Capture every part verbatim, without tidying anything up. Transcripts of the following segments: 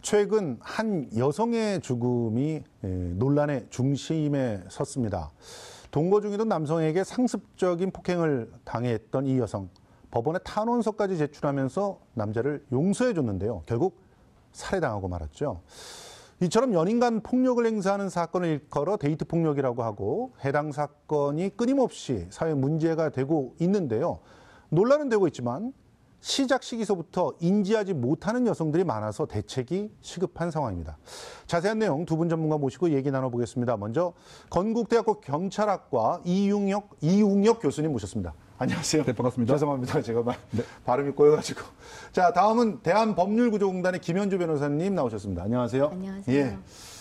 최근 한 여성의 죽음이 논란의 중심에 섰습니다. 동거 중이던 남성에게 상습적인 폭행을 당했던 이 여성. 법원에 탄원서까지 제출하면서 남자를 용서해줬는데요. 결국 살해당하고 말았죠. 이처럼 연인 간 폭력을 행사하는 사건을 일컬어 데이트 폭력이라고 하고 해당 사건이 끊임없이 사회 문제가 되고 있는데요. 논란은 되고 있지만 시작 시기서부터 인지하지 못하는 여성들이 많아서 대책이 시급한 상황입니다. 자세한 내용 두 분 전문가 모시고 얘기 나눠보겠습니다. 먼저 건국대학교 경찰학과 이웅혁, 이웅혁 교수님 모셨습니다. 안녕하세요. 네, 반갑습니다. 죄송합니다. 제가 말, 네. 발음이 꼬여가지고. 자, 다음은 대한법률구조공단의 김현주 변호사님 나오셨습니다. 안녕하세요. 안녕하세요. 예.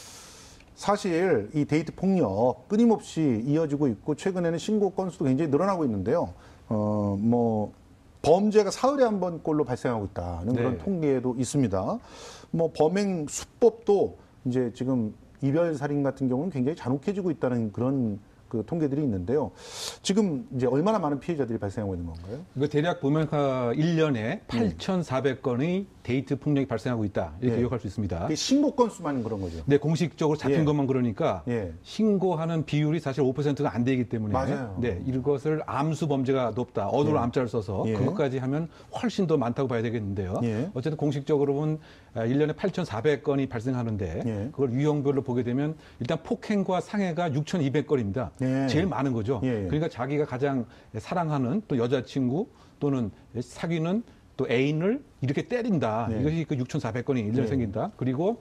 사실 이 데이트 폭력 끊임없이 이어지고 있고 최근에는 신고 건수도 굉장히 늘어나고 있는데요. 어, 뭐 범죄가 사흘에 한 번꼴로 발생하고 있다는 네. 그런 통계도 있습니다. 뭐 범행 수법도 이제 지금 이별살인 같은 경우는 굉장히 잔혹해지고 있다는 그런 그 통계들이 있는데요. 지금 이제 얼마나 많은 피해자들이 발생하고 있는 건가요? 이거 대략 보면 일 년에 팔천사백 건의 데이트 폭력이 발생하고 있다. 이렇게 예. 요약할 수 있습니다. 신고 건수만 그런 거죠? 네, 공식적으로 잡힌 예. 것만 그러니까 예. 신고하는 비율이 사실 오 퍼센트가 안 되기 때문에 맞아요. 네, 이것을 암수 범죄가 높다. 어도로 예. 암자를 써서 예. 그것까지 하면 훨씬 더 많다고 봐야 되겠는데요. 예. 어쨌든 공식적으로는 일 년에 팔천사백 건이 발생하는데 예. 그걸 유형별로 보게 되면 일단 폭행과 상해가 육천이백 건입니다. 예. 제일 많은 거죠. 예. 그러니까 자기가 가장 사랑하는 또 여자친구 또는 사귀는 또 애인을 이렇게 때린다. 예. 이것이 그 육천사백 건이 일 년에 예. 생긴다. 그리고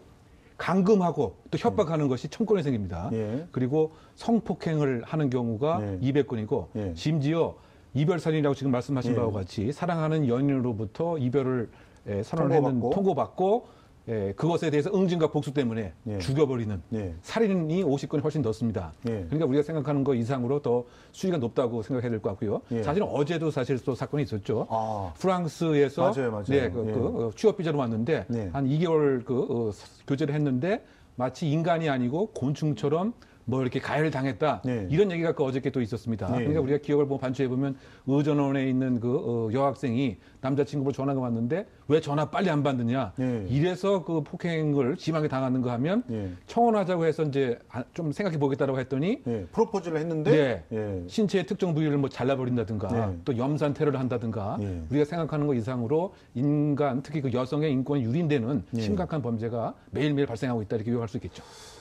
감금하고 또 협박하는 예. 것이 천 건이 생깁니다. 예. 그리고 성폭행을 하는 경우가 예. 이백 건이고 예. 심지어 이별살인이라고 지금 말씀하신 예. 바와 같이 사랑하는 연인으로부터 이별을 예, 선언을 했는 통고받고 예, 그것에 대해서 응징과 복수 때문에 예. 죽여버리는 예. 살인이 오십 건이 훨씬 넘습니다. 예. 그러니까 우리가 생각하는 것 이상으로 더 수위가 높다고 생각해야 될 것 같고요. 예. 사실은 어제도 사실 또 사건이 있었죠. 아. 프랑스에서 맞아요, 맞아요. 네, 그, 예. 그 취업 비자로 왔는데 예. 한 이 개월 그 어, 교제를 했는데 마치 인간이 아니고 곤충처럼 뭐 이렇게 가해를 당했다. 네. 이런 얘기가 그 어저께 또 있었습니다. 네. 그러니까 우리가 기억을 보면 반추해 보면 의전원에 있는 그 어, 여학생이 남자친구로 전화가 왔는데 왜 전화 빨리 안 받느냐. 네. 이래서 그 폭행을 심하게 당하는가 하면 네. 청원하자고 해서 이제 좀 생각해 보겠다라고 했더니 네. 프로포즈를 했는데 네. 네. 신체의 특정 부위를 뭐 잘라버린다든가 네. 또 염산 테러를 한다든가 네. 우리가 생각하는 것 이상으로 인간 특히 그 여성의 인권이 유린되는 네. 심각한 범죄가 매일매일 발생하고 있다 이렇게 요약할 수 있겠죠.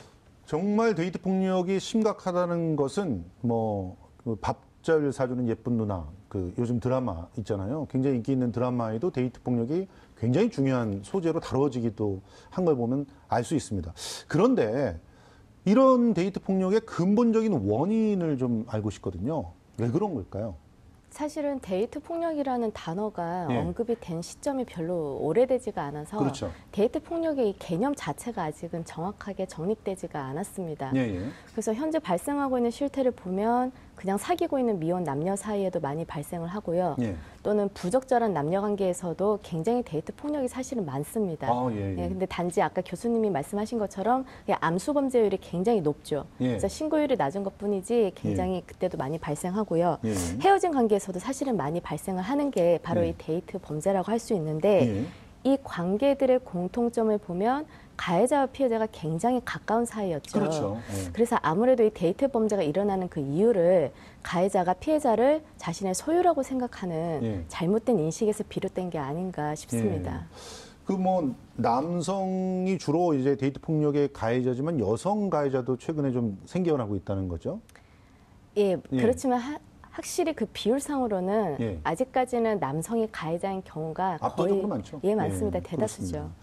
정말 데이트 폭력이 심각하다는 것은 뭐 그 밥잘 사주는 예쁜 누나 그 요즘 드라마 있잖아요. 굉장히 인기 있는 드라마에도 데이트 폭력이 굉장히 중요한 소재로 다뤄지기도 한 걸 보면 알 수 있습니다. 그런데 이런 데이트 폭력의 근본적인 원인을 좀 알고 싶거든요. 왜 그런 걸까요? 사실은 데이트 폭력이라는 단어가 예. 언급이 된 시점이 별로 오래되지가 않아서 그렇죠. 데이트 폭력의 개념 자체가 아직은 정확하게 정립되지가 않았습니다. 예, 예. 그래서 현재 발생하고 있는 실태를 보면 그냥 사귀고 있는 미혼 남녀 사이에도 많이 발생을 하고요. 예. 또는 부적절한 남녀 관계에서도 굉장히 데이트 폭력이 사실은 많습니다. 아, 예, 예. 예, 근데 단지 아까 교수님이 말씀하신 것처럼 암수 범죄율이 굉장히 높죠. 예. 그래서 신고율이 낮은 것뿐이지 굉장히 예. 그때도 많이 발생하고요. 예. 헤어진 관계에서도 사실은 많이 발생을 하는 게 바로 예. 이 데이트 범죄라고 할 수 있는데 예. 이 관계들의 공통점을 보면 가해자와 피해자가 굉장히 가까운 사이였죠. 그렇죠. 네. 그래서 아무래도 이 데이트 범죄가 일어나는 그 이유를 가해자가 피해자를 자신의 소유라고 생각하는 네. 잘못된 인식에서 비롯된 게 아닌가 싶습니다. 네. 그 뭐 남성이 주로 이제 데이트 폭력의 가해자지만 여성 가해자도 최근에 좀 생겨나고 있다는 거죠. 예, 예. 그렇지만 하, 확실히 그 비율상으로는 예. 아직까지는 남성이 가해자인 경우가 압도적으로 거의 많죠. 예, 맞습니다. 예, 대다수죠. 그렇습니다.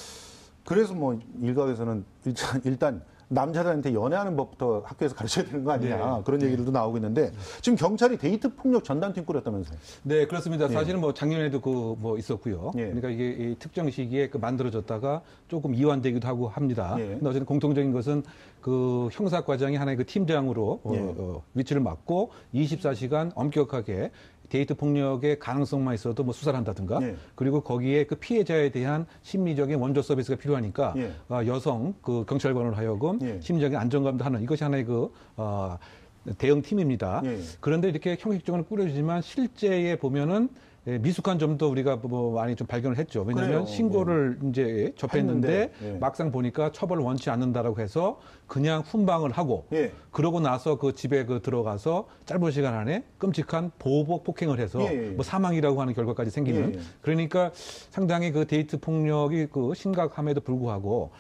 그래서 뭐 일각에서는 일단, 일단 남자들한테 연애하는 법부터 학교에서 가르쳐야 되는 거 아니냐 네. 그런 얘기들도 나오고 있는데 지금 경찰이 데이트 폭력 전담팀 꾸렸다면서요? 네, 그렇습니다. 네. 사실은 뭐 작년에도 그 뭐 있었고요. 네. 그러니까 이게 이 특정 시기에 그 만들어졌다가 조금 이완되기도 하고 합니다. 네. 근데 어쨌든 공통적인 것은 그 형사과장이 하나의 그 팀장으로 네. 어, 어, 위치를 맡고 이십사 시간 엄격하게 데이트 폭력의 가능성만 있어도 뭐 수사를 한다든가 예. 그리고 거기에 그 피해자에 대한 심리적인 원조 서비스가 필요하니까 예. 어, 여성 그 경찰관을 하여금 예. 심리적인 안정감도 하는 이것이 하나의 그 어, 대응팀입니다. 예. 그런데 이렇게 형식적으로 꾸려지지만 실제에 보면은 예, 미숙한 점도 우리가 뭐 많이 좀 발견을 했죠. 왜냐하면 그래요. 신고를 예. 이제 접했는데 예. 막상 보니까 처벌을 원치 않는다라고 해서 그냥 훈방을 하고 예. 그러고 나서 그 집에 그 들어가서 짧은 시간 안에 끔찍한 보복 폭행을 해서 예. 뭐 사망이라고 하는 결과까지 생기는 예. 그러니까 상당히 그 데이트 폭력이 그 심각함에도 불구하고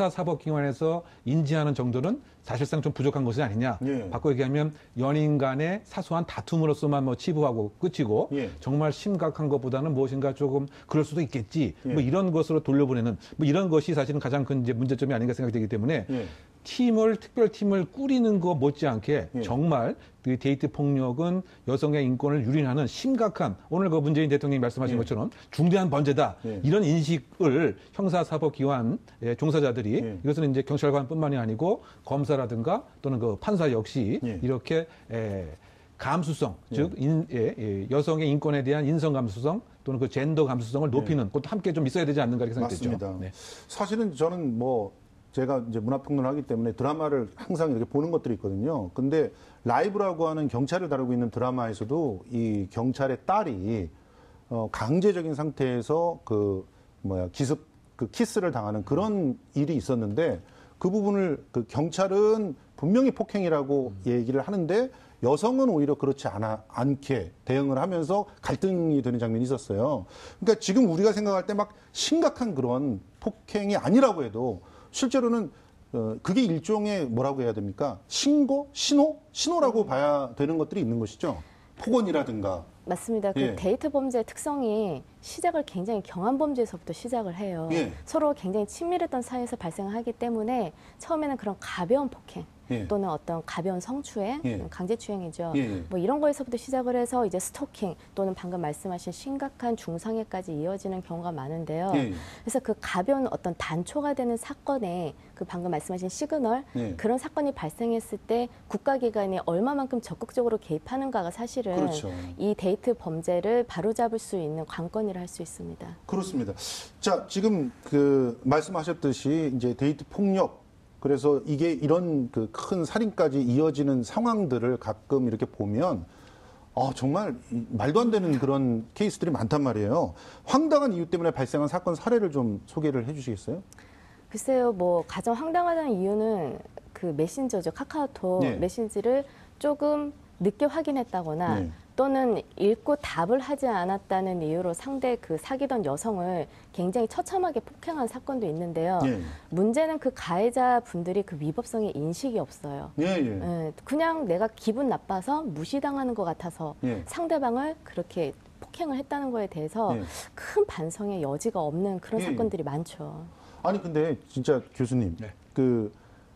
형사사법기관에서 인지하는 정도는 사실상 좀 부족한 것이 아니냐. 예. 바꿔 얘기하면 연인 간의 사소한 다툼으로서만 뭐 치부하고 끝이고 예. 정말 심각한 것보다는 무엇인가 조금 그럴 수도 있겠지. 예. 뭐 이런 것으로 돌려보내는 뭐 이런 것이 사실은 가장 큰 이제 문제점이 아닌가 생각되기 때문에 예. 팀을 특별팀을 꾸리는 것 못지않게 예. 정말 그 데이트 폭력은 여성의 인권을 유린하는 심각한 오늘 그 문재인 대통령이 말씀하신 예. 것처럼 중대한 범죄다. 예. 이런 인식을 형사사법기관 종사자들이 예. 이것은 이제 경찰관뿐만이 아니고 검사라든가 또는 그 판사 역시 예. 이렇게 에, 감수성, 예. 즉 인, 예, 예, 여성의 인권에 대한 인성 감수성 또는 그 젠더 감수성을 높이는 예. 것도 함께 좀 있어야 되지 않는가 이렇게 생각되죠. 맞습니다. 네. 사실은 저는 뭐 제가 이제 문화평론을 하기 때문에 드라마를 항상 이렇게 보는 것들이 있거든요. 근데 라이브라고 하는 경찰을 다루고 있는 드라마에서도 이 경찰의 딸이 어, 강제적인 상태에서 그 뭐야 기습 그 키스를 당하는 그런 일이 있었는데 그 부분을 그 경찰은 분명히 폭행이라고 음. 얘기를 하는데 여성은 오히려 그렇지 않아, 않게 대응을 하면서 갈등이 되는 장면이 있었어요. 그러니까 지금 우리가 생각할 때 막 심각한 그런 폭행이 아니라고 해도 실제로는 어, 그게 일종의 뭐라고 해야 됩니까? 신고? 신호? 신호라고 봐야 되는 것들이 있는 것이죠. 폭언이라든가. 맞습니다. 그 예. 데이트 범죄의 특성이 시작을 굉장히 경한 범죄에서부터 시작을 해요. 예. 서로 굉장히 친밀했던 사이에서 발생하기 때문에 처음에는 그런 가벼운 폭행 예. 또는 어떤 가벼운 성추행, 예. 강제추행이죠. 예. 뭐 이런 거에서부터 시작을 해서 이제 스토킹 또는 방금 말씀하신 심각한 중상해까지 이어지는 경우가 많은데요. 예. 그래서 그 가벼운 어떤 단초가 되는 사건에 그 방금 말씀하신 시그널 예. 그런 사건이 발생했을 때 국가기관이 얼마만큼 적극적으로 개입하는가가 사실은 그렇죠. 이 데이트 범죄를 바로잡을 수 있는 관건이라 할 수 있습니다. 그렇습니다. 자, 지금 그 말씀하셨듯이 이제 데이트 폭력 그래서 이게 이런 그 큰 살인까지 이어지는 상황들을 가끔 이렇게 보면 아, 정말 말도 안 되는 그런 케이스들이 많단 말이에요. 황당한 이유 때문에 발생한 사건 사례를 좀 소개를 해 주시겠어요? 글쎄요, 뭐 가장 황당하다는 이유는 그 메신저죠. 카카오톡 네. 메신지를 조금 늦게 확인했다거나 네. 또는 읽고 답을 하지 않았다는 이유로 상대 그 사귀던 여성을 굉장히 처참하게 폭행한 사건도 있는데요. 예. 문제는 그 가해자 분들이 그 위법성의 인식이 없어요. 예, 예. 예, 그냥 내가 기분 나빠서 무시당하는 것 같아서 예. 상대방을 그렇게 폭행을 했다는 거에 대해서 예. 큰 반성의 여지가 없는 그런 예. 사건들이 많죠. 아니 근데 진짜 교수님, 네. 그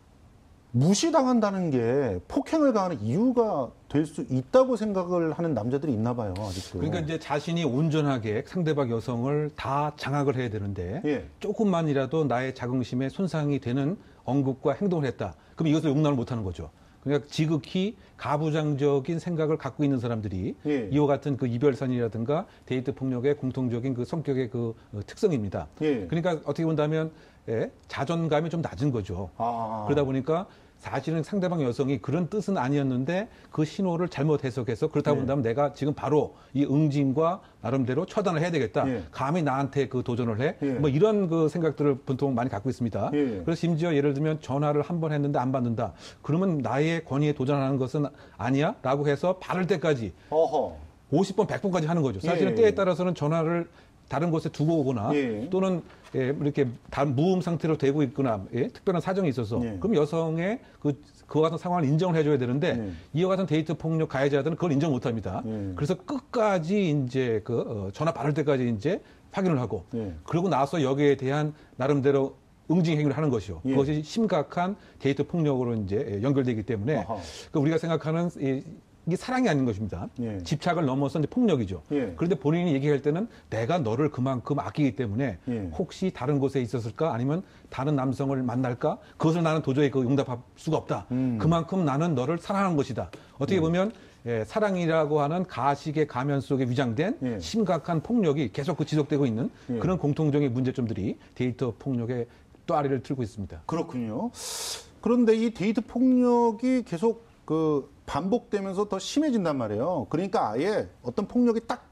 무시당한다는 게 폭행을 가하는 이유가 될 수 있다고 생각을 하는 남자들이 있나 봐요, 아직도. 그러니까 이제 자신이 온전하게 상대방 여성을 다 장악을 해야 되는데 예. 조금만이라도 나의 자긍심에 손상이 되는 언급과 행동을 했다. 그럼 이것을 용납을 못하는 거죠. 그러니까 지극히 가부장적인 생각을 갖고 있는 사람들이 예. 이와 같은 그 이별선이라든가 데이트 폭력의 공통적인 그 성격의 그 특성입니다. 예. 그러니까 어떻게 본다면 예, 자존감이 좀 낮은 거죠. 아. 그러다 보니까 사실은 상대방 여성이 그런 뜻은 아니었는데 그 신호를 잘못 해석해서 그렇다 예. 본다면 내가 지금 바로 이 응징과 나름대로 처단을 해야 되겠다. 예. 감히 나한테 그 도전을 해. 예. 뭐 이런 그 생각들을 보통 많이 갖고 있습니다. 예. 그래서 심지어 예를 들면 전화를 한 번 했는데 안 받는다. 그러면 나의 권위에 도전하는 것은 아니야? 라고 해서 받을 때까지 어허. 오십 번, 백 번까지 하는 거죠. 사실은 예. 때에 따라서는 전화를 다른 곳에 두고 오거나 예. 또는 예, 이렇게 무음 상태로 되고 있거나 예, 특별한 사정이 있어서 예. 그럼 여성의 그, 그와 같은 상황을 인정을 해줘야 되는데 예. 이와 같은 데이트 폭력 가해자들은 그걸 인정 못합니다. 예. 그래서 끝까지 이제 그 어, 전화 받을 때까지 이제 확인을 하고 예. 그러고 나서 여기에 대한 나름대로 응징 행위를 하는 것이요. 예. 그것이 심각한 데이트 폭력으로 이제 연결되기 때문에 그 우리가 생각하는 이, 이게 사랑이 아닌 것입니다. 예. 집착을 넘어서 이제 폭력이죠. 예. 그런데 본인이 얘기할 때는 내가 너를 그만큼 아끼기 때문에 예. 혹시 다른 곳에 있었을까 아니면 다른 남성을 만날까 그것을 나는 도저히 그 용납할 수가 없다. 음. 그만큼 나는 너를 사랑하는 것이다. 어떻게 예. 보면 예, 사랑이라고 하는 가식의 가면 속에 위장된 예. 심각한 폭력이 계속 그 지속되고 있는 예. 그런 공통적인 문제점들이 데이트 폭력의 또 아래를 틀고 있습니다. 그렇군요. 그런데 이 데이트 폭력이 계속 그 반복되면서 더 심해진단 말이에요. 그러니까 아예 어떤 폭력이 딱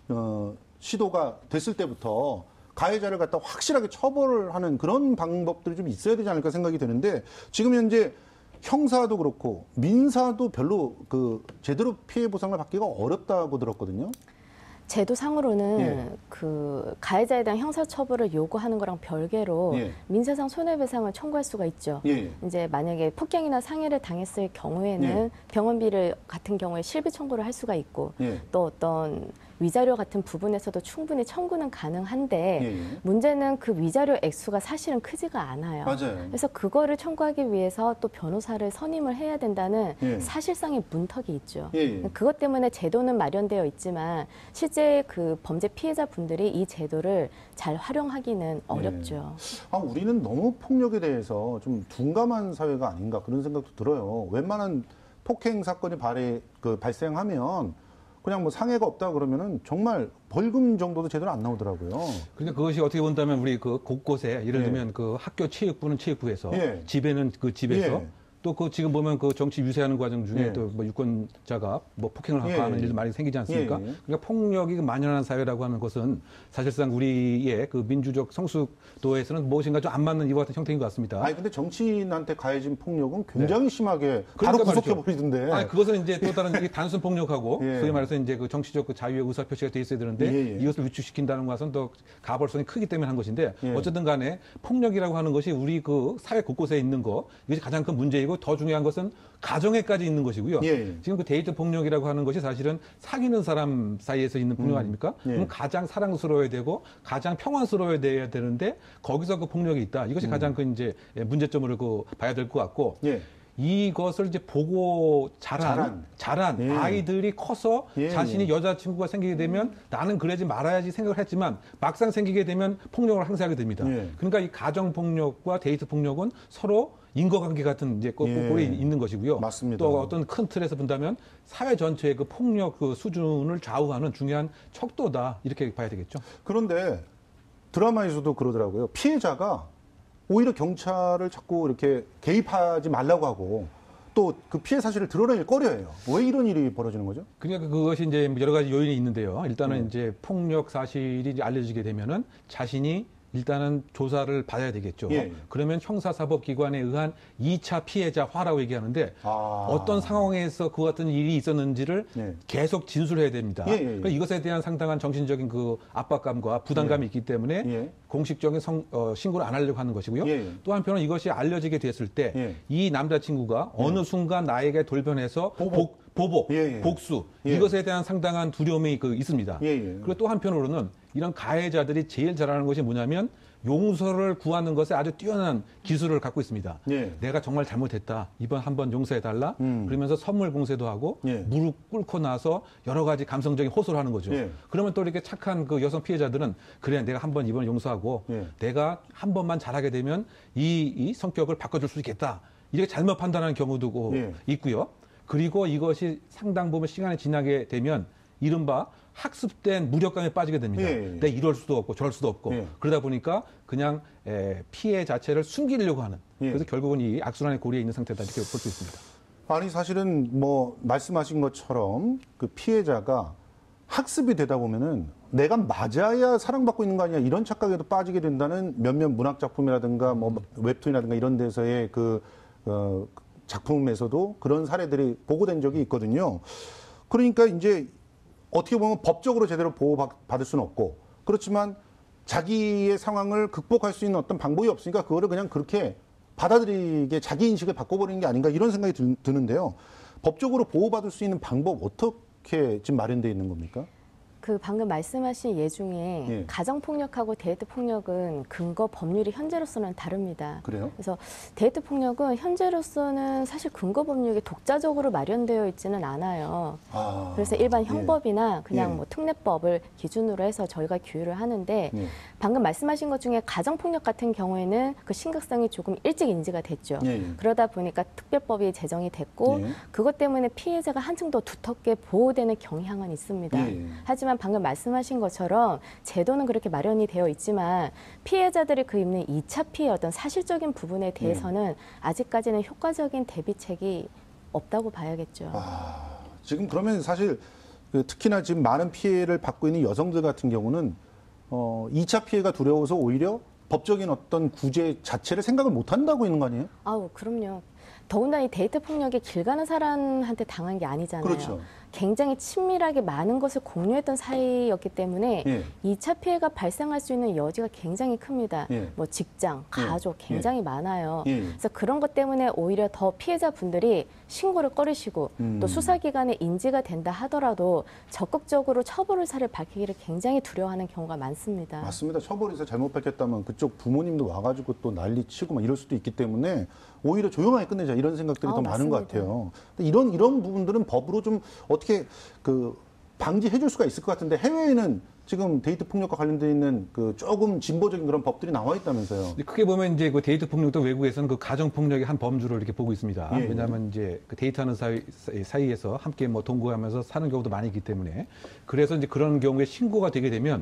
어, 시도가 됐을 때부터 가해자를 갖다 확실하게 처벌을 하는 그런 방법들이 좀 있어야 되지 않을까 생각이 드는데 지금 현재 형사도 그렇고 민사도 별로 그 제대로 피해 보상을 받기가 어렵다고 들었거든요. 제도상으로는 예. 그 가해자에 대한 형사처벌을 요구하는 거랑 별개로 예. 민사상 손해배상을 청구할 수가 있죠. 예. 이제 만약에 폭행이나 상해를 당했을 경우에는 예. 병원비를 같은 경우에 실비 청구를 할 수가 있고 예. 또 어떤 위자료 같은 부분에서도 충분히 청구는 가능한데 예. 문제는 그 위자료 액수가 사실은 크지가 않아요. 맞아요. 그래서 그거를 청구하기 위해서 또 변호사를 선임을 해야 된다는 예. 사실상의 문턱이 있죠. 예. 그것 때문에 제도는 마련되어 있지만 실제 그 범죄 피해자분들이 이 제도를 잘 활용하기는 어렵죠. 아, 우리는 너무 폭력에 대해서 좀 둔감한 사회가 아닌가 그런 생각도 들어요. 웬만한 폭행 사건이 발해, 그 발생하면 그냥 뭐 상해가 없다 그러면은 정말 벌금 정도도 제대로 안 나오더라고요. 그러니까 그것이 어떻게 본다면 우리 그 곳곳에 예를 예. 들면 그 학교 체육부는 체육부에서 예. 집에는 그 집에서 예. 또 그 지금 보면 그 정치 유세하는 과정 중에 예. 또 뭐 유권자가 뭐 폭행을 예. 하는 일도 많이 생기지 않습니까? 예. 그러니까 폭력이 만연한 사회라고 하는 것은 사실상 우리의 그 민주적 성숙도에서는 무엇인가 좀 안 맞는 이와 같은 형태인 것 같습니다. 아니 근데 정치인한테 가해진 폭력은 굉장히 네. 심하게 바로 그러니까 구속해 말이죠. 버리던데. 아니 그것은 이제 또 다른 이게 단순 폭력하고 예. 소위 말해서 이제 그 정치적 그 자유의 의사 표시가 돼 있어야 되는데 예, 예. 이것을 위축시킨다는 것은 더 가벌성이 크기 때문에 한 것인데 예. 어쨌든 간에 폭력이라고 하는 것이 우리 그 사회 곳곳에 있는 거 이것이 가장 큰 문제이고 더 중요한 것은 가정에까지 있는 것이고요. 예, 예. 지금 그 데이트 폭력이라고 하는 것이 사실은 사귀는 사람 사이에서 있는 폭력 음. 아닙니까? 예. 그럼 가장 사랑스러워야 되고 가장 평안스러워야 돼야 되는데 거기서 그 폭력이 있다. 이것이 가장 그 이제 문제점으로 그 봐야 될 것 같고 예. 이것을 이제 보고 자란, 자란. 자란 예. 아이들이 커서 예, 자신이 예. 여자친구가 생기게 되면 나는 그러지 말아야지 생각을 했지만 막상 생기게 되면 폭력을 항사하게 됩니다. 예. 그러니까 이 가정폭력과 데이트폭력은 서로 인과관계 같은 이제 꼴- 예. 꼴이 있는 것이고요. 맞습니다. 또 어떤 큰 틀에서 본다면 사회 전체의 그 폭력 그 수준을 좌우하는 중요한 척도다 이렇게 봐야 되겠죠. 그런데 드라마에서도 그러더라고요. 피해자가 오히려 경찰을 자꾸 이렇게 개입하지 말라고 하고 또 그 피해 사실을 드러낼 꺼려해요. 왜 이런 일이 벌어지는 거죠? 그러니까 그것이 이제 여러 가지 요인이 있는데요. 일단은 네. 이제 폭력 사실이 이제 알려지게 되면은 자신이 일단은 조사를 받아야 되겠죠. 예. 그러면 형사사법기관에 의한 이 차 피해자화라고 얘기하는데 아. 어떤 상황에서 그 같은 일이 있었는지를 예. 계속 진술해야 됩니다. 예, 예, 예. 그러니까 이것에 대한 상당한 정신적인 그 압박감과 부담감이 예. 있기 때문에 예. 공식적인 성, 어, 신고를 안 하려고 하는 것이고요. 예, 예. 또 한편은 이것이 알려지게 됐을 때 이 예. 남자친구가 어느 순간 나에게 돌변해서 보복. 복, 보복, 예, 예. 복수 예. 이것에 대한 상당한 두려움이 그 있습니다. 예, 예. 그리고 또 한편으로는 이런 가해자들이 제일 잘하는 것이 뭐냐면 용서를 구하는 것에 아주 뛰어난 기술을 갖고 있습니다. 예. 내가 정말 잘못했다. 이번 한번 용서해달라. 음. 그러면서 선물 공세도 하고 예. 무릎 꿇고 나서 여러 가지 감성적인 호소를 하는 거죠. 예. 그러면 또 이렇게 착한 그 여성 피해자들은 그래 내가 한번 이번 용서하고 예. 내가 한 번만 잘하게 되면 이, 이 성격을 바꿔줄 수 있겠다. 이렇게 잘못 판단하는 경우도 그 예. 있고요. 그리고 이것이 상당 부분 시간이 지나게 되면 이른바 학습된 무력감에 빠지게 됩니다. 예, 예. 내가 이럴 수도 없고 저럴 수도 없고 예. 그러다 보니까 그냥 에, 피해 자체를 숨기려고 하는 예. 그래서 결국은 이 악순환의 고리에 있는 상태다 이렇게 볼 수 있습니다. 아니 사실은 뭐 말씀하신 것처럼 그 피해자가 학습이 되다 보면은 내가 맞아야 사랑받고 있는 거 아니야 이런 착각에도 빠지게 된다는 몇몇 문학 작품이라든가 뭐 웹툰이라든가 이런 데서의 그 어, 작품에서도 그런 사례들이 보고된 적이 있거든요. 그러니까 이제 어떻게 보면 법적으로 제대로 보호받을 수는 없고 그렇지만 자기의 상황을 극복할 수 있는 어떤 방법이 없으니까 그거를 그냥 그렇게 받아들이게 자기 인식을 바꿔버리는 게 아닌가 이런 생각이 드, 드는데요. 법적으로 보호받을 수 있는 방법 어떻게 지금 마련되어 있는 겁니까? 그 방금 말씀하신 예 중에 예. 가정폭력하고 데이트폭력은 근거 법률이 현재로서는 다릅니다. 그래요? 그래서 데이트폭력은 현재로서는 사실 근거 법률이 독자적으로 마련되어 있지는 않아요. 아, 그래서 일반 예. 형법이나 그냥 예. 뭐 특례법을 기준으로 해서 저희가 규율을 하는데 예. 방금 말씀하신 것 중에 가정폭력 같은 경우에는 그 심각성이 조금 일찍 인지가 됐죠. 예, 예. 그러다 보니까 특별법이 제정이 됐고 예. 그것 때문에 피해자가 한층 더 두텁게 보호되는 경향은 있습니다. 예, 예. 하지만 방금 말씀하신 것처럼 제도는 그렇게 마련이 되어 있지만 피해자들이 그 입는 이 차 피해 어떤 사실적인 부분에 대해서는 아직까지는 효과적인 대비책이 없다고 봐야겠죠. 아, 지금 그러면 사실 그 특히나 지금 많은 피해를 받고 있는 여성들 같은 경우는 어, 이 차 피해가 두려워서 오히려 법적인 어떤 구제 자체를 생각을 못 한다고 있는 거 아니에요? 아우, 그럼요. 더군다나 이 데이트 폭력이 길 가는 사람한테 당한 게 아니잖아요. 그렇죠. 굉장히 친밀하게 많은 것을 공유했던 사이였기 때문에 예. 이 차 피해가 발생할 수 있는 여지가 굉장히 큽니다. 예. 뭐 직장, 가족 예. 굉장히 많아요. 예. 그래서 그런 것 때문에 오히려 더 피해자분들이 신고를 꺼리시고 음. 또 수사기관에 인지가 된다 하더라도 적극적으로 처벌 의사를 밝히기를 굉장히 두려워하는 경우가 많습니다. 맞습니다. 처벌에서 잘못 밝혔다면 그쪽 부모님도 와가지고 또 난리 치고 막 이럴 수도 있기 때문에 오히려 조용하게 끝내자 이런 생각들이 아, 더 많은 것 맞습니다. 같아요. 근데 이런 이런 부분들은 법으로 좀 어떻게 그 방지해줄 수가 있을 것 같은데 해외에는 지금 데이트 폭력과 관련돼 있는 그 조금 진보적인 그런 법들이 나와 있다면서요. 크게 보면 이제 그 데이트 폭력도 외국에서는 그 가정 폭력의 한 범주를 이렇게 보고 있습니다. 예, 예. 왜냐하면 이제 그 데이트하는 사이, 사이에서 함께 뭐 동거하면서 사는 경우도 많이 있기 때문에 그래서 이제 그런 경우에 신고가 되게 되면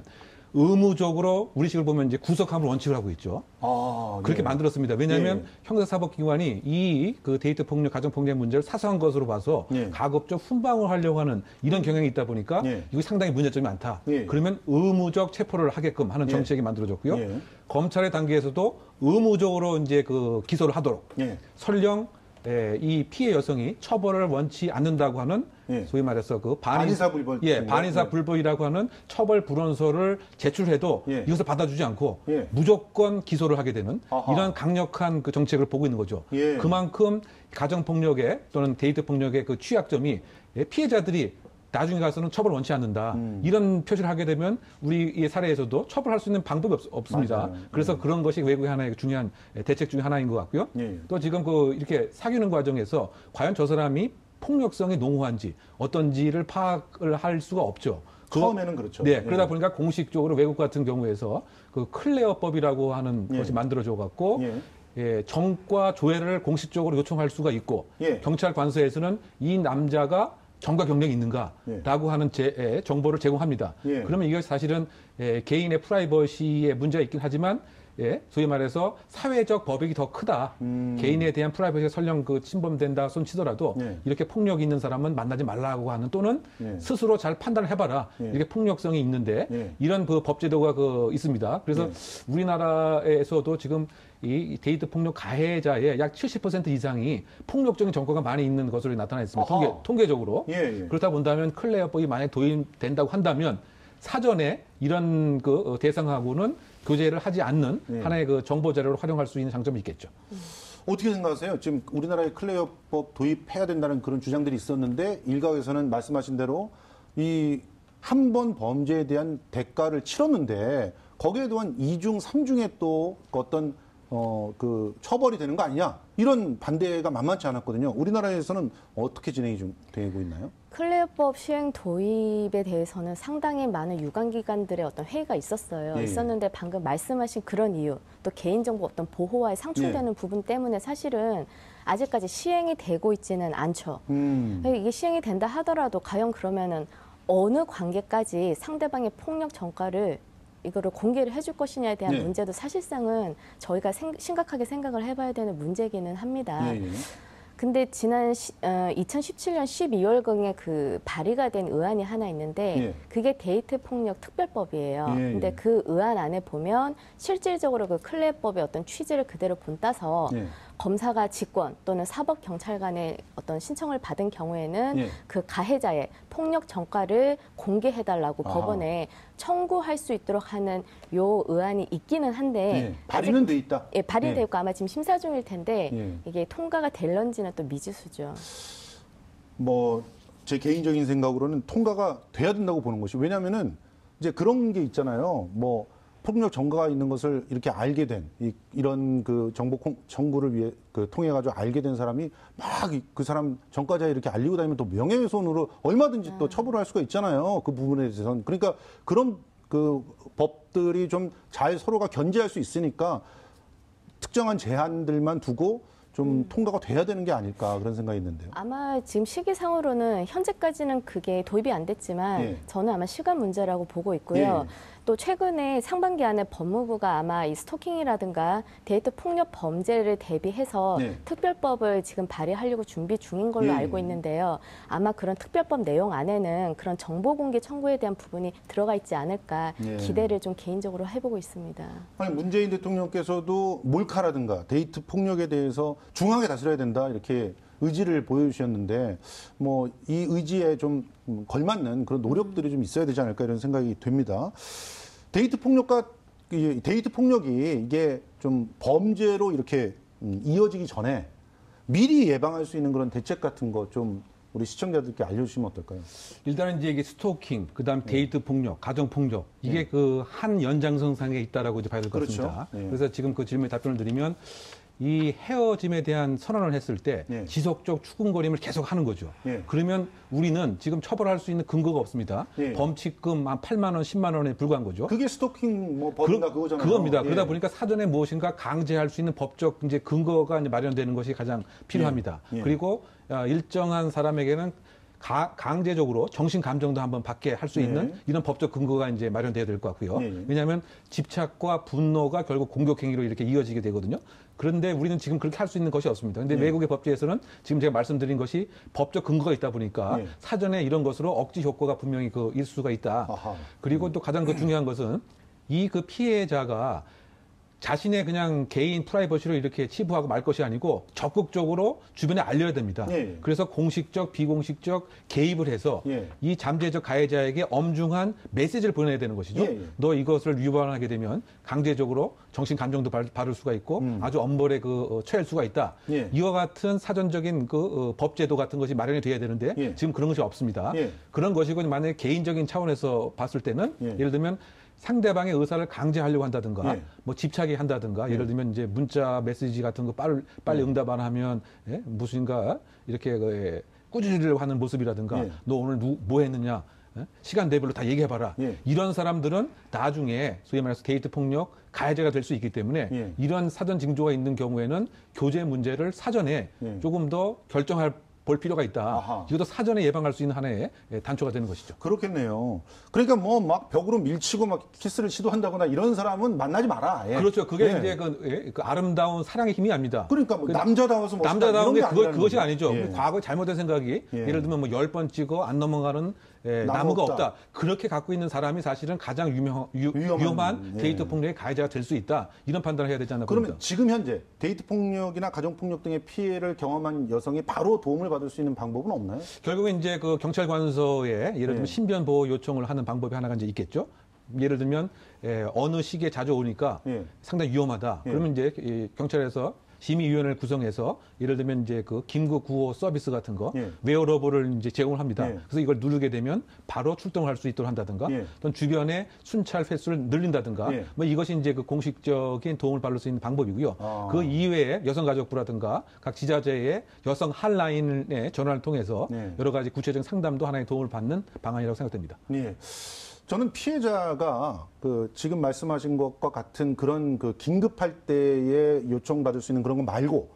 의무적으로 우리식을 보면 이제 구속함을 원칙을 하고 있죠. 아, 그렇게 예. 만들었습니다. 왜냐하면 예. 형사사법기관이 이 그 데이트 폭력, 가정 폭력 문제를 사소한 것으로 봐서 예. 가급적 훈방을 하려고 하는 이런 경향이 있다 보니까 예. 이거 상당히 문제점이 많다. 예. 그러면 의무적 체포를 하게끔 하는 예. 정책이 만들어졌고요. 예. 검찰의 단계에서도 의무적으로 이제 그 기소를 하도록 예. 설령 에, 이 피해 여성이 처벌을 원치 않는다고 하는 예. 소위 말해서 그 반인, 반의사 불벌 예, 같은 거? 반의사 예. 불벌이라고 하는 처벌 불원서를 제출해도 예. 이것을 받아주지 않고 예. 무조건 기소를 하게 되는 아하. 이런 강력한 그 정책을 보고 있는 거죠. 예. 그만큼 가정 폭력의 또는 데이트 폭력의 그 취약점이 예, 피해자들이 나중에 가서는 처벌 원치 않는다. 음. 이런 표시를 하게 되면 우리의 사례에서도 처벌할 수 있는 방법이 없, 없습니다. 맞아요. 그래서 그런 것이 외국의 하나의 중요한 대책 중에 하나인 것 같고요. 예. 또 지금 그 이렇게 사귀는 과정에서 과연 저 사람이 폭력성이 농후한지 어떤지를 파악을 할 수가 없죠. 처음에는 그렇죠. 네, 예. 그러다 보니까 공식적으로 외국 같은 경우에서 그 클레어법이라고 하는 예. 것이 만들어져 갖고 예. 예, 정과 조회를 공식적으로 요청할 수가 있고 예. 경찰 관서에서는 이 남자가 정과 경력이 있는가라고 예. 하는 제, 에, 정보를 제공합니다. 예. 그러면 이게 사실은 에, 개인의 프라이버시에 문제가 있긴 하지만 예, 소위 말해서 사회적 법익이 더 크다. 음. 개인에 대한 프라이버시가 설령 그 침범된다 손 치더라도 예. 이렇게 폭력이 있는 사람은 만나지 말라고 하는 또는 예. 스스로 잘 판단을 해봐라. 예. 이렇게 폭력성이 있는데 예. 이런 그 법제도가 그 있습니다. 그래서 예. 우리나라에서도 지금 이 데이트 폭력 가해자의 약 칠십 퍼센트 이상이 폭력적인 전과가 많이 있는 것으로 나타나 있습니다. 아하. 통계, 통계적으로. 예, 예. 그렇다 본다면 클레어법이 만약 도입된다고 한다면 사전에 이런 그 대상하고는 교제를 하지 않는 예. 하나의 그 정보 자료를 활용할 수 있는 장점이 있겠죠. 어떻게 생각하세요? 지금 우리나라에 클레어법 도입해야 된다는 그런 주장들이 있었는데 일각에서는 말씀하신 대로 이 한 번 범죄에 대한 대가를 치렀는데 거기에 대한 이중, 삼중의 또 어떤 어, 그 처벌이 되는 거 아니냐 이런 반대가 만만치 않았거든요. 우리나라에서는 어떻게 진행이 좀 되고 있나요? 클레어법 시행 도입에 대해서는 상당히 많은 유관기관들의 어떤 회의가 있었어요. 예. 있었는데 방금 말씀하신 그런 이유, 또 개인정보 어떤 보호와의 상충되는 예. 부분 때문에 사실은 아직까지 시행이 되고 있지는 않죠. 음. 이게 시행이 된다 하더라도 과연 그러면은 어느 관계까지 상대방의 폭력 전과를 이거를 공개를 해줄 것이냐에 대한 네. 문제도 사실상은 저희가 생, 심각하게 생각을 해봐야 되는 문제기는 합니다. 예, 예. 근데 지난 시, 어, 이천십칠 년 십이월경에 그 발의가 된 의안이 하나 있는데 예. 그게 데이트 폭력 특별법이에요. 예, 예. 근데 그 의안 안에 보면 실질적으로 그 클레어법의 어떤 취지를 그대로 본따서 예. 검사가 직권 또는 사법경찰관의 어떤 신청을 받은 경우에는 예. 그 가해자의 폭력 전과를 공개해달라고 아하. 법원에 청구할 수 있도록 하는 요 의안이 있기는 한데 예. 발의는 돼 있다. 예, 발의되고 예. 있고 아마 지금 심사 중일 텐데 예. 이게 통과가 될런지는 또 미지수죠. 뭐 제 개인적인 생각으로는 통과가 돼야 된다고 보는 것이 왜냐하면은 이제 그런 게 있잖아요. 뭐 폭력 전과가 있는 것을 이렇게 알게 된 이, 이런 그 정보 콩- 청구를 위해 그 통해 가지고 알게 된 사람이 막 그 사람 전과자에 이렇게 알리고 다니면 또 명예훼손으로 얼마든지 또 처벌할 수가 있잖아요. 그 부분에 대해서는 그러니까 그런 그 법들이 좀 잘 서로가 견제할 수 있으니까 특정한 제한들만 두고 좀 음. 통과가 돼야 되는 게 아닐까 그런 생각이 있는데요. 아마 지금 시기상으로는 현재까지는 그게 도입이 안 됐지만 예. 저는 아마 시간 문제라고 보고 있고요. 예. 또 최근에 상반기 안에 법무부가 아마 이 스토킹이라든가 데이트 폭력 범죄를 대비해서 네. 특별법을 지금 발의하려고 준비 중인 걸로 예. 알고 있는데요. 아마 그런 특별법 내용 안에는 그런 정보 공개 청구에 대한 부분이 들어가 있지 않을까 예. 기대를 좀 개인적으로 해보고 있습니다. 아니 문재인 대통령께서도 몰카라든가 데이트 폭력에 대해서 중하게 다스려야 된다 이렇게 의지를 보여주셨는데 뭐 이 의지에 좀 걸맞는 그런 노력들이 좀 있어야 되지 않을까 이런 생각이 됩니다. 데이트 폭력과 이 데이트 폭력이 이게 좀 범죄로 이렇게 이어지기 전에 미리 예방할 수 있는 그런 대책 같은 거 좀 우리 시청자들께 알려주시면 어떨까요? 일단은 이제 이게 스토킹, 그다음 데이트 폭력, 가정 폭력 이게 네. 그 한 연장선상에 있다라고 이제 봐야 될 것 그렇죠. 같습니다. 네. 그래서 지금 그 질문에 답변을 드리면 이 헤어짐에 대한 선언을 했을 때 예. 지속적 추궁거림을 계속 하는 거죠. 예. 그러면 우리는 지금 처벌할 수 있는 근거가 없습니다. 예. 범칙금 한 팔만 원, 십만 원에 불과한 거죠. 그게 스토킹 뭐 법인가 그, 그거잖아요. 그겁니다. 예. 그러다 보니까 사전에 무엇인가 강제할 수 있는 법적 이제 근거가 이제 마련되는 것이 가장 필요합니다. 예. 예. 그리고 일정한 사람에게는 가, 강제적으로 정신 감정도 한번 받게 할 수 있는 예. 이런 법적 근거가 이제 마련돼야 될 것 같고요. 예. 왜냐하면 집착과 분노가 결국 공격 행위로 이렇게 이어지게 되거든요. 그런데 우리는 지금 그렇게 할 수 있는 것이 없습니다. 그런데 예. 외국의 법제에서는 지금 제가 말씀드린 것이 법적 근거가 있다 보니까 예. 사전에 이런 것으로 억지 효과가 분명히 그 있을 수가 있다. 아하. 그리고 또 가장 그 중요한 것은 이 그 피해자가 자신의 그냥 개인 프라이버시로 이렇게 치부하고 말 것이 아니고 적극적으로 주변에 알려야 됩니다. 예. 그래서 공식적, 비공식적 개입을 해서 예. 이 잠재적 가해자에게 엄중한 메시지를 보내야 되는 것이죠. 예, 예. 너 이것을 위반하게 되면 강제적으로 정신 감정도 받을 수가 있고 음. 아주 엄벌에 그 어, 처할 수가 있다. 예. 이와 같은 사전적인 그 어, 법제도 같은 것이 마련이 돼야 되는데 예. 지금 그런 것이 없습니다. 예. 그런 것이고 만약에 개인적인 차원에서 봤을 때는 예. 예를 들면 상대방의 의사를 강제하려고 한다든가, 예. 뭐 집착이 한다든가, 예. 예를 들면 이제 문자 메시지 같은 거 빨리, 빨리 예. 응답 안 하면, 예? 무슨가 이렇게 그, 예, 꾸짖으려고 하는 모습이라든가, 예. 너 오늘 누, 뭐 했느냐, 예? 시간대별로 다 얘기해봐라. 예. 이런 사람들은 나중에 소위 말해서 데이트 폭력 가해자가 될 수 있기 때문에 예. 이런 사전 징조가 있는 경우에는 교제 문제를 사전에 예. 조금 더 결정할 볼 필요가 있다. 아하. 이것도 사전에 예방할 수 있는 하나의 단초가 되는 것이죠. 그렇겠네요. 그러니까 뭐 막 벽으로 밀치고 막 키스를 시도한다거나 이런 사람은 만나지 마라. 예. 그렇죠. 그게 예. 이제 그, 예, 그 아름다운 사랑의 힘이 아닙니다. 그러니까 뭐 그 남자다워서 멋있다 남자다운 게 이런 그거, 그것이 거죠. 아니죠. 예. 과거에 잘못된 생각이 예. 예를 들면 뭐 열 번 찍어 안 넘어가는 예, 나무 나무가 없다. 없다. 그렇게 갖고 있는 사람이 사실은 가장 유명, 유, 위험한, 위험한 예. 데이트 폭력의 가해자가 될 수 있다. 이런 판단을 해야 되지 않나 그러면 봅니다. 지금 현재 데이트 폭력이나 가정 폭력 등의 피해를 경험한 여성이 바로 도움을 받을 수 있는 방법은 없나요? 결국엔 이제 그 경찰 관서에 예를 들면 예. 신변 보호 요청을 하는 방법이 하나가 이제 있겠죠. 예를 들면 예, 어느 시기에 자주 오니까 예. 상당히 위험하다. 예. 그러면 이제 이 경찰에서 심의위원회를 구성해서 예를 들면 이제 그 긴급 구호 서비스 같은 거 예. 웨어러블을 이제 제공을 합니다. 예. 그래서 이걸 누르게 되면 바로 출동을 할 수 있도록 한다든가 예. 또는 주변에 순찰 횟수를 늘린다든가 예. 뭐 이것이 이제 그 공식적인 도움을 받을 수 있는 방법이고요. 아. 그 이외에 여성가족부라든가 각 지자체의 여성 핫라인의 전화를 통해서 예. 여러 가지 구체적인 상담도 하나의 도움을 받는 방안이라고 생각됩니다. 예. 저는 피해자가 그 지금 말씀하신 것과 같은 그런 그 긴급할 때에 요청받을 수 있는 그런 거 말고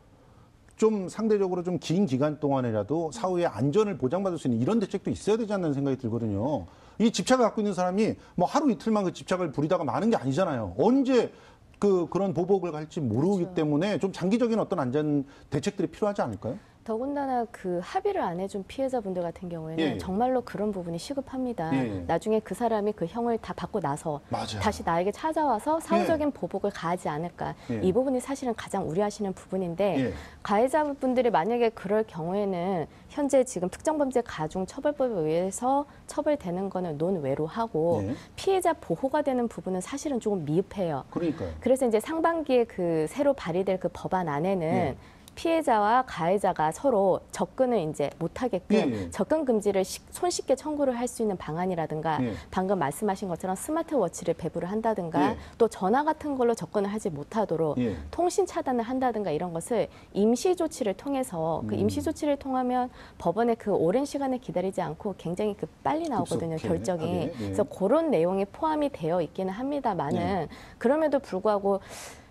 좀 상대적으로 좀 긴 기간 동안이라도 사후에 안전을 보장받을 수 있는 이런 대책도 있어야 되지 않는 생각이 들거든요. 이 집착을 갖고 있는 사람이 뭐 하루 이틀만 그 집착을 부리다가 마는 게 아니잖아요. 언제 그 그런 보복을 갈지 모르기 그렇죠. 때문에 좀 장기적인 어떤 안전 대책들이 필요하지 않을까요? 더군다나 그 합의를 안 해준 피해자분들 같은 경우에는 예. 정말로 그런 부분이 시급합니다. 예. 나중에 그 사람이 그 형을 다 받고 나서 맞아요. 다시 나에게 찾아와서 사후적인 보복을 가하지 않을까. 예. 이 부분이 사실은 가장 우려하시는 부분인데 예. 가해자분들이 만약에 그럴 경우에는 현재 지금 특정범죄 가중처벌법에 의해서 처벌되는 거는 논외로 하고 예. 피해자 보호가 되는 부분은 사실은 조금 미흡해요. 그러니까요. 그래서 이제 상반기에 그 새로 발의될 그 법안 안에는 예. 피해자와 가해자가 서로 접근을 이제 못하게끔 예, 예. 접근 금지를 시, 손쉽게 청구를 할 수 있는 방안이라든가 예. 방금 말씀하신 것처럼 스마트워치를 배부를 한다든가 예. 또 전화 같은 걸로 접근을 하지 못하도록 예. 통신 차단을 한다든가 이런 것을 임시 조치를 통해서 그 음. 임시 조치를 통하면 법원에 그 오랜 시간을 기다리지 않고 굉장히 그 빨리 나오거든요, 급속해, 결정이. 하게. 예. 그래서 그런 내용이 포함이 되어 있기는 합니다만은 예. 그럼에도 불구하고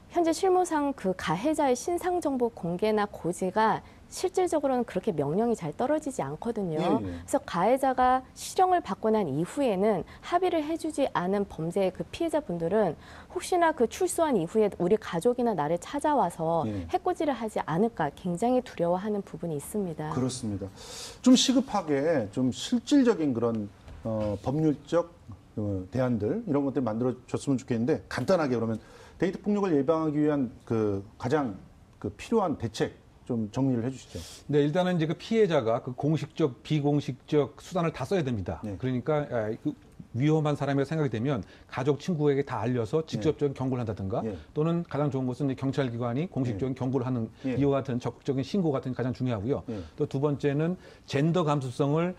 현재 실무상 그 가해자의 신상 정보 공개나 고지가 실질적으로는 그렇게 명령이 잘 떨어지지 않거든요. 예, 예. 그래서 가해자가 실형을 받고 난 이후에는 합의를 해주지 않은 범죄의 그 피해자분들은 혹시나 그 출소한 이후에 우리 가족이나 나를 찾아와서 예. 해코지를 하지 않을까 굉장히 두려워하는 부분이 있습니다. 그렇습니다. 좀 시급하게 좀 실질적인 그런 어, 법률적 어, 대안들 이런 것들 만들어줬으면 좋겠는데 간단하게 그러면 데이트 폭력을 예방하기 위한 그 가장 그 필요한 대책 좀 정리를 해주시죠. 네, 일단은 이제 그 피해자가 그 공식적, 비공식적 수단을 다 써야 됩니다. 네. 그러니까 그 위험한 사람이라고 생각이 되면 가족, 친구에게 다 알려서 직접적인 네. 경고를 한다든가 네. 또는 가장 좋은 것은 경찰기관이 공식적인 네. 경고를 하는 네. 이와 같은 적극적인 신고 같은 게 가장 중요하고요. 네. 또 두 번째는 젠더 감수성을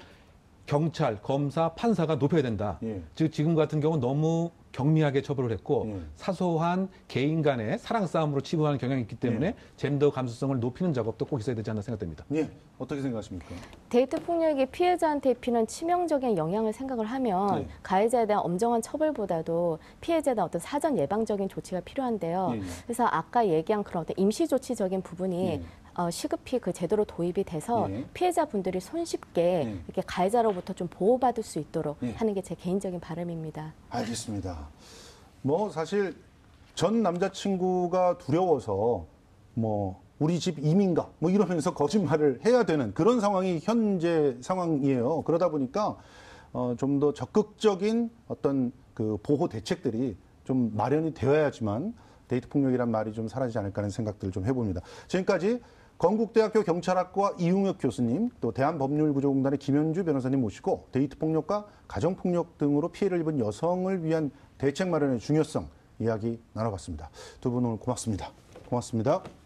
경찰, 검사, 판사가 높여야 된다. 예. 즉 지금 같은 경우는 너무 경미하게 처벌을 했고 예. 사소한 개인 간의 사랑 싸움으로 치부하는 경향이 있기 때문에 예. 젠더 감수성을 높이는 작업도 꼭 있어야 되지 않나 생각됩니다. 예. 어떻게 생각하십니까? 데이트 폭력이 피해자한테 입히는 치명적인 영향을 생각을 하면 예. 가해자에 대한 엄정한 처벌보다도 피해자에 대한 어떤 사전 예방적인 조치가 필요한데요. 예. 그래서 아까 얘기한 그런 어떤 임시 조치적인 부분이 예. 어, 시급히 그 제도로 도입이 돼서 예. 피해자분들이 손쉽게 예. 이렇게 가해자로부터 좀 보호받을 수 있도록 예. 하는 게 제 개인적인 바람입니다. 알겠습니다. 뭐 사실 전 남자친구가 두려워서 뭐 우리 집 이민가 뭐 이러면서 거짓말을 해야 되는 그런 상황이 현재 상황이에요. 그러다 보니까 어, 좀 더 적극적인 어떤 그 보호 대책들이 좀 마련이 되어야지만 데이트 폭력이란 말이 좀 사라지지 않을까 하는 생각들을 좀 해봅니다. 지금까지 건국대학교 경찰학과 이웅혁 교수님, 또 대한법률구조공단의 김현주 변호사님 모시고 데이트 폭력과 가정폭력 등으로 피해를 입은 여성을 위한 대책 마련의 중요성 이야기 나눠봤습니다. 두 분 오늘 고맙습니다. 고맙습니다.